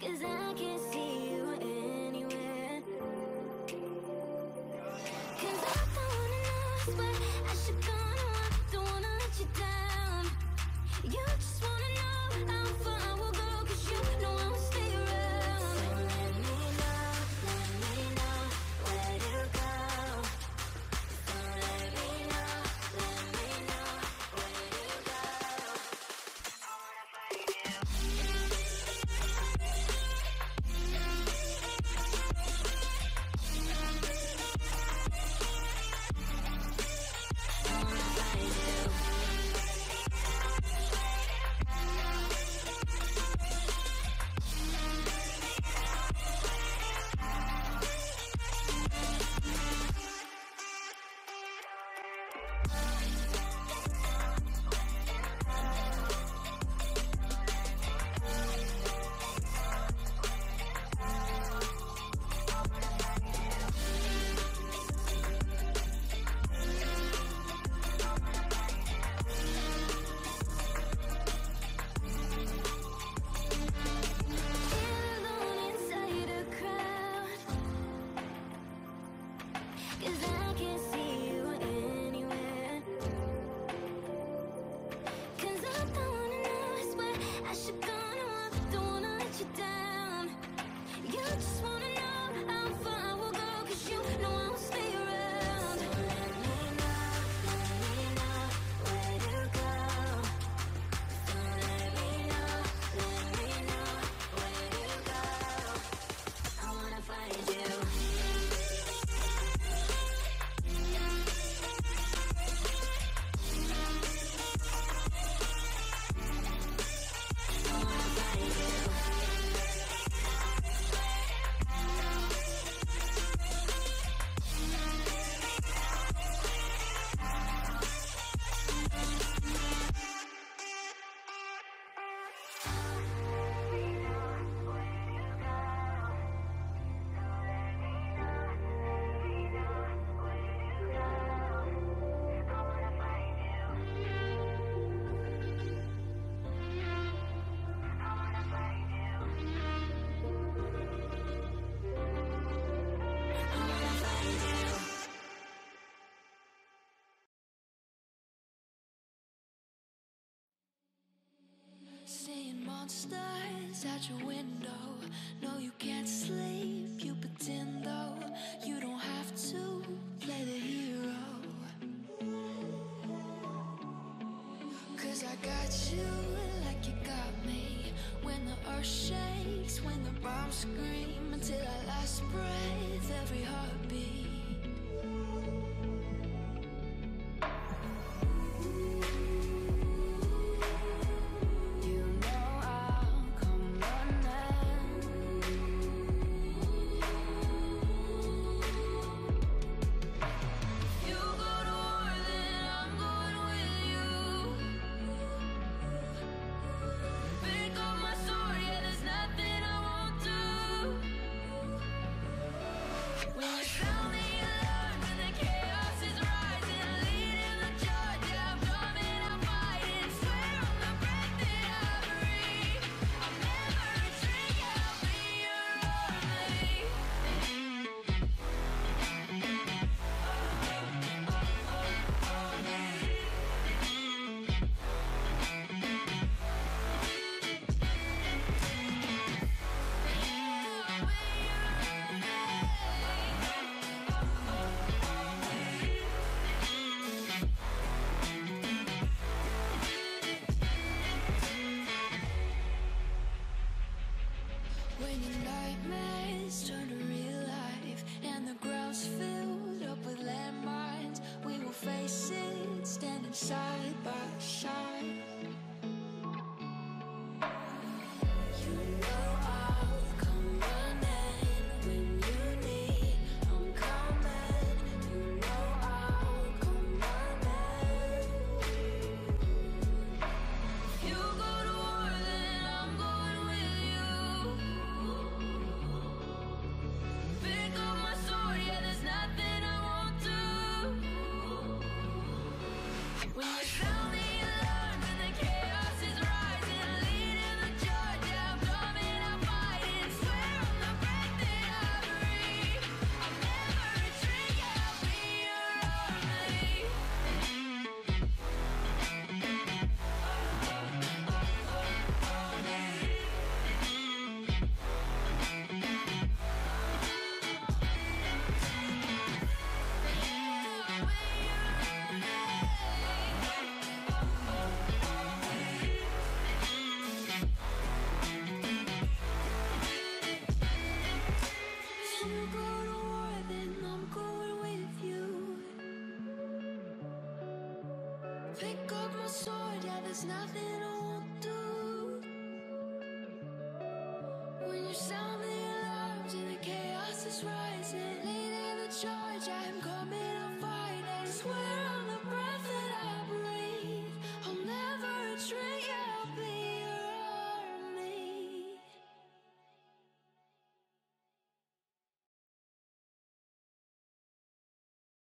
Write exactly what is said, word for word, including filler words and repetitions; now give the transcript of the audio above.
'cause I can't see you anywhere. 'Cause I don't wanna know where I should go, no, I don't wanna let you down. You just wanna know how far I will go, 'cause you know I will stay around. So let me know, let me know where to go. So let me know, let me know where to go. I wanna find you. Seeing monsters out your window. No, you can't sleep, you pretend though. You don't have to play the hero, 'cause I got you like you got me. When the earth shakes, when the bombs scream, until our last breath, every heartbeat. When your nightmares turn to real life and the ground's filled up with landmines, we will face it standing side by side. You know I'll come running when you need, I'm coming. You know I'll come running. You go to war, then I'm going with you. Pick up my sword, yeah, there's nothing I won't do. When you sound the alarm and the Pick up my sword, yeah, there's nothing I